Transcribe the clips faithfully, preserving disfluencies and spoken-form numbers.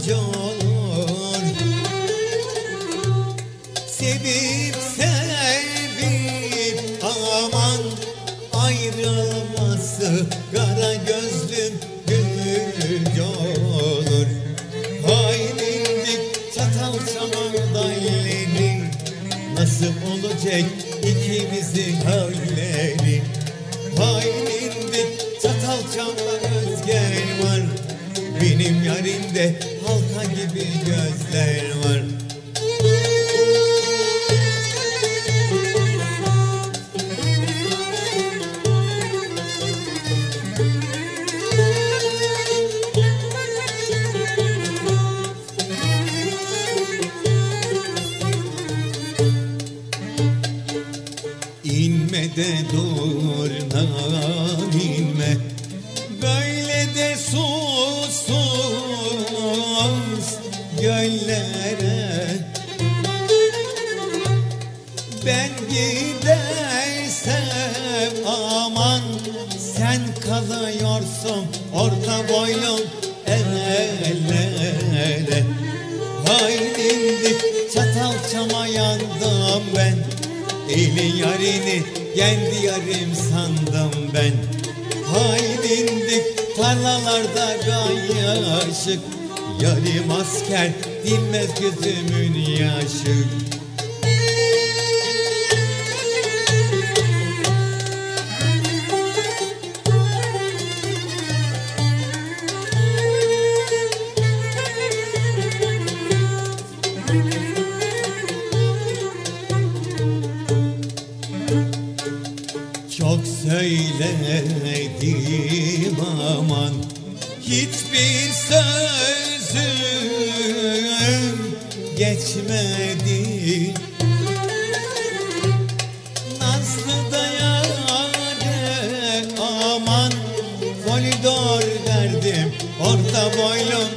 olur. Sevip sevip aman ayrılması kara gözlüm gülücü olur. Hayrindik çatal çamardayleri, nasıl olacak ikimizin halleri? Hayrindik çatal çamlar özger var, benim yarimde halka gibi gözler var. İnme de dur nan inme, böyle de susuz göllere. Ben gidersem aman sen kalıyorsun orta boylum ellere. Haydindik çatal çama yandım ben, eli yarini kendi yarim sandım ben. Haydindik tarlalarda gayyaşık, yarim asker dinmez gözümün yaşı. Çok söyledim aman, hiçbir sözüm geçmedi. Nazlı da yâre aman, koridor verdim orta boylum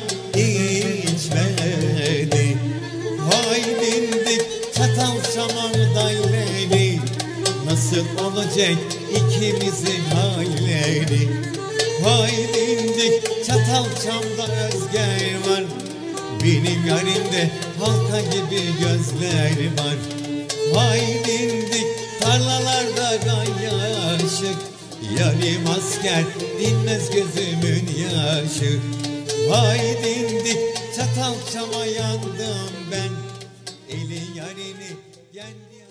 içmedi. Haydindik çatal çamardayleri, nasıl olacak ikimizin halleri? Haydindik çatal çamda özger var, benim yarimde halka gibi gözler var. Haydindik tarlalarda gayyaşık, yarim asker dinmez gözümün yaşı. Haydindik çatal çama yandım ben, eli yarini kendi